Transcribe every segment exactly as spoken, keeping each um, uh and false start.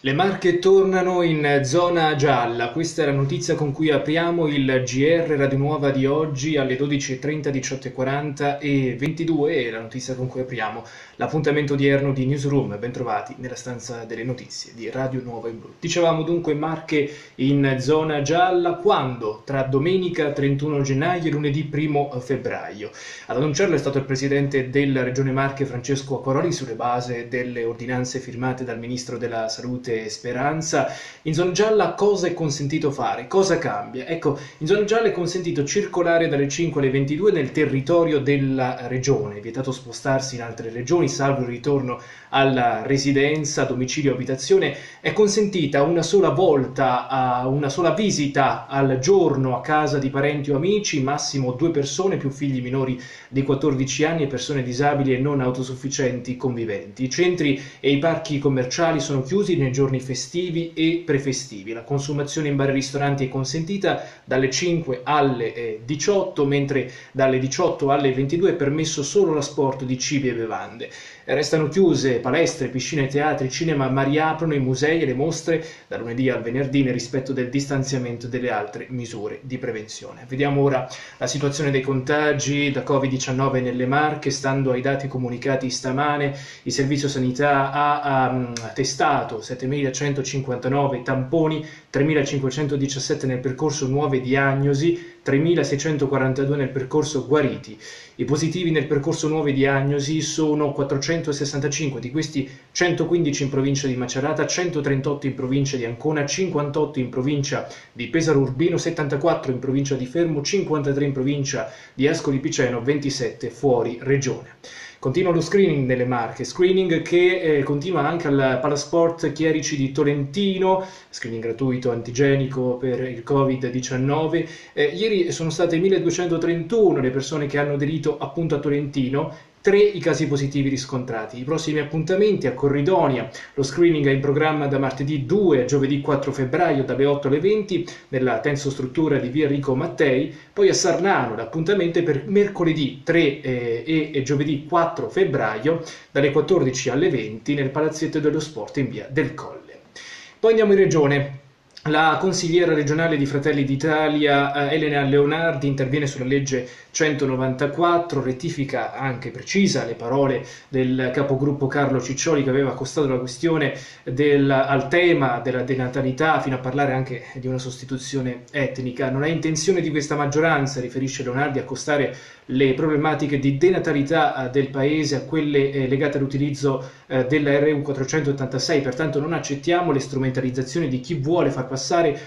Le Marche tornano in zona gialla, questa è la notizia con cui apriamo il G R Radio Nuova di oggi alle dodici e trenta, diciotto e quaranta e ventidue, e la notizia con cui apriamo l'appuntamento odierno di Newsroom. Bentrovati nella stanza delle notizie di Radio Nuova in Blu. Dicevamo dunque Marche in zona gialla quando? Tra domenica trentuno gennaio e lunedì primo febbraio. Ad annunciarlo è stato il presidente della Regione Marche Francesco Acquaroli sulle basi delle ordinanze firmate dal Ministro della Salute Speranza. In zona gialla cosa è consentito fare? Cosa cambia? Ecco, in zona gialla è consentito circolare dalle cinque alle ventidue nel territorio della regione, è vietato spostarsi in altre regioni salvo il ritorno alla residenza, domicilio o abitazione, è consentita una sola volta, a una sola visita al giorno a casa di parenti o amici, massimo due persone più figli minori di quattordici anni e persone disabili e non autosufficienti conviventi. I centri e i parchi commerciali sono chiusi nei giorni festivi e prefestivi. La consumazione in bar e ristoranti è consentita dalle cinque alle diciotto, mentre dalle diciotto alle ventidue è permesso solo l'asporto di cibi e bevande. Restano chiuse palestre, piscine, teatri, cinema, ma riaprono i musei e le mostre da lunedì al venerdì nel rispetto del distanziamento e delle altre misure di prevenzione. Vediamo ora la situazione dei contagi da covid diciannove nelle Marche. Stando ai dati comunicati stamane, il Servizio Sanità ha, ha testato settemilacentocinquantanove tamponi, tremilacinquecentodiciassette nel percorso nuove diagnosi, tremilaseicentoquarantadue nel percorso guariti. I positivi nel percorso nuove diagnosi sono quattrocentosessantacinque, di questi centoquindici in provincia di Macerata, centotrentotto in provincia di Ancona, cinquantotto in provincia di Pesaro Urbino, settantaquattro in provincia di Fermo, cinquantatré in provincia di Ascoli Piceno, ventisette fuori regione. Continua lo screening nelle Marche, screening che eh, continua anche al Palasport Chierici di Tolentino, screening gratuito antigenico per il covid diciannove. Eh, ieri sono state milleduecentotrentuno le persone che hanno aderito appunto a Tolentino, tre i casi positivi riscontrati. I prossimi appuntamenti a Corridonia, lo screening è in programma da martedì due a giovedì quattro febbraio dalle otto alle venti nella tensostruttura di via Enrico Mattei, poi a Sarnano l'appuntamento è per mercoledì tre eh, e, e giovedì quattro febbraio dalle quattordici alle venti nel Palazzetto dello Sport in via del Colle. Poi andiamo in regione. La consigliera regionale di Fratelli d'Italia, eh, Elena Leonardi, interviene sulla legge centonovantaquattro, rettifica anche, precisa le parole del capogruppo Carlo Ciccioli che aveva accostato la questione del, al tema della denatalità fino a parlare anche di una sostituzione etnica. Non è intenzione di questa maggioranza, riferisce Leonardi, accostare le problematiche di denatalità del paese a quelle eh, legate all'utilizzo eh, della R U quattrocentottantasei, pertanto non accettiamo le strumentalizzazioni di chi vuole far passare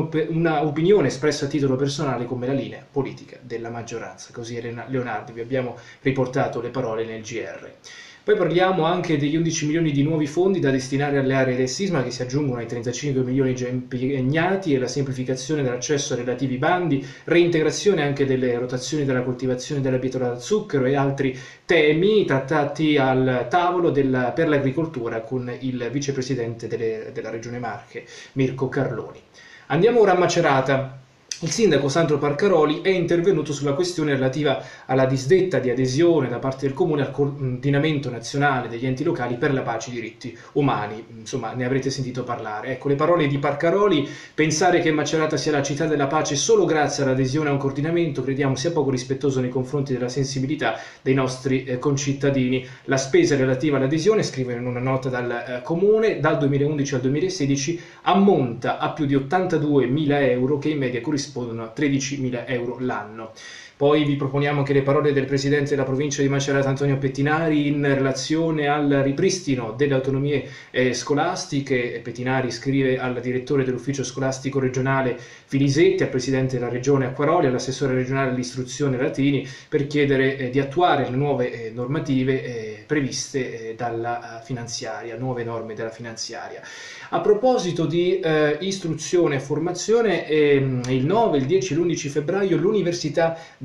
una opinione espressa a titolo personale come la linea politica della maggioranza. Così Elena Leonardi, vi abbiamo riportato le parole nel G R. Poi parliamo anche degli undici milioni di nuovi fondi da destinare alle aree del sisma che si aggiungono ai trentacinque milioni già impegnati e la semplificazione dell'accesso ai relativi bandi, reintegrazione anche delle rotazioni della coltivazione della bietola da zucchero e altri temi trattati al tavolo della, per l'agricoltura con il vicepresidente delle, della Regione Marche, Mirko Carloni. Andiamo ora a Macerata. Il sindaco Sandro Parcaroli è intervenuto sulla questione relativa alla disdetta di adesione da parte del comune al coordinamento nazionale degli enti locali per la pace e i diritti umani. Insomma, ne avrete sentito parlare. Ecco, le parole di Parcaroli: pensare che Macerata sia la città della pace solo grazie all'adesione a un coordinamento crediamo sia poco rispettoso nei confronti della sensibilità dei nostri eh, concittadini. La spesa relativa all'adesione, scrive in una nota dal eh, comune, dal duemilaundici al duemilasedici ammonta a più di ottantaduemila euro che in media corrispondono a tredicimila euro l'anno. Poi vi proponiamo che le parole del presidente della provincia di Macerata Antonio Pettinari in relazione al ripristino delle autonomie eh, scolastiche. Pettinari scrive al direttore dell'ufficio scolastico regionale Filisetti, al presidente della regione Acquaroli, all'assessore regionale all'istruzione Latini per chiedere eh, di attuare le nuove eh, normative eh, previste eh, dalla uh, finanziaria, nuove norme della finanziaria. A proposito di eh, istruzione e formazione, eh, il nove, il dieci e l'undici febbraio l'Università di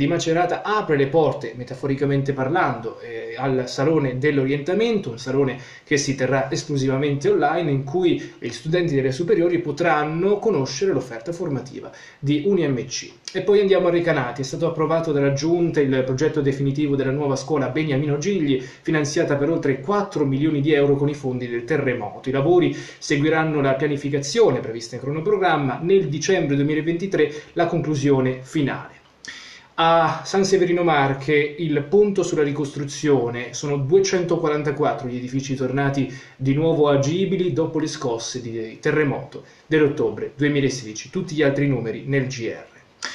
di Macerata apre le porte, metaforicamente parlando, eh, al Salone dell'Orientamento, un salone che si terrà esclusivamente online, in cui gli studenti delle superiori potranno conoscere l'offerta formativa di U N I M C. E poi andiamo a Recanati. È stato approvato dalla Giunta il progetto definitivo della nuova scuola Beniamino Gigli, finanziata per oltre quattro milioni di euro con i fondi del terremoto. I lavori seguiranno la pianificazione prevista in cronoprogramma, nel dicembre duemilaventitré la conclusione finale. A San Severino Marche il punto sulla ricostruzione: sono duecentoquarantaquattro gli edifici tornati di nuovo agibili dopo le scosse di terremoto dell'ottobre duemilasedici. Tutti gli altri numeri nel G R.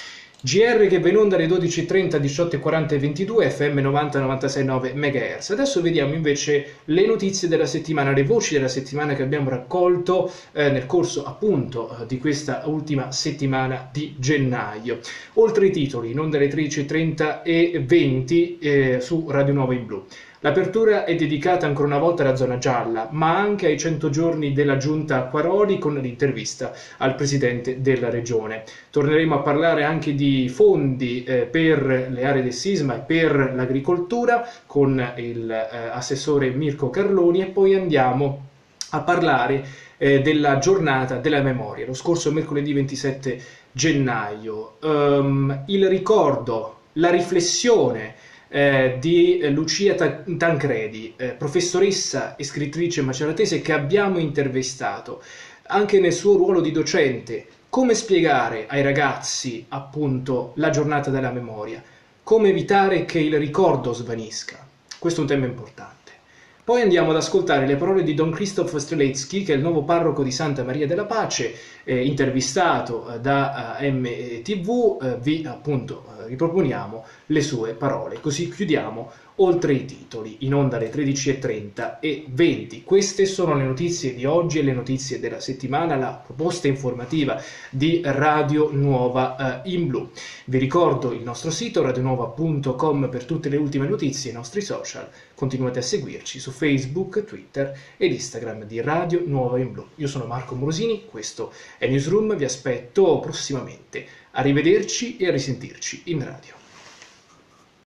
G R che va in onda alle dodici e trenta, diciotto e quaranta e ventidue, F M novanta novantasei virgola nove megahertz. Adesso vediamo invece le notizie della settimana, le voci della settimana che abbiamo raccolto eh, nel corso appunto di questa ultima settimana di gennaio. Oltre i titoli, in onda alle tredici e trenta e venti eh, su Radio Nuova in Blu. L'apertura è dedicata ancora una volta alla zona gialla, ma anche ai cento giorni della giunta Acquaroli, con l'intervista al presidente della regione. Torneremo a parlare anche di fondi eh, per le aree del sisma e per l'agricoltura con il eh, assessore Mirko Carloni, e poi andiamo a parlare eh, della giornata della memoria, lo scorso mercoledì ventisette gennaio. Um, il ricordo, la riflessione Eh, di eh, Lucia Tancredi, eh, professoressa e scrittrice maceratese che abbiamo intervistato anche nel suo ruolo di docente. Come spiegare ai ragazzi appunto la giornata della memoria? Come evitare che il ricordo svanisca? Questo è un tema importante. Poi andiamo ad ascoltare le parole di Don Krzysztof Strzelecki, che è il nuovo parroco di Santa Maria della Pace, eh, intervistato eh, da eh, M T V. Eh, vi appunto eh, riproponiamo le sue parole, così chiudiamo oltre i titoli, in onda alle tredici e trenta e venti. Queste sono le notizie di oggi e le notizie della settimana, la proposta informativa di Radio Nuova eh, in Blu. Vi ricordo il nostro sito radionuova punto com per tutte le ultime notizie, i nostri social. Continuate a seguirci su Facebook, Twitter ed Instagram di Radio Nuova in Blu. Io sono Marco Morosini, questo è Newsroom, vi aspetto prossimamente. Arrivederci e a risentirci in radio.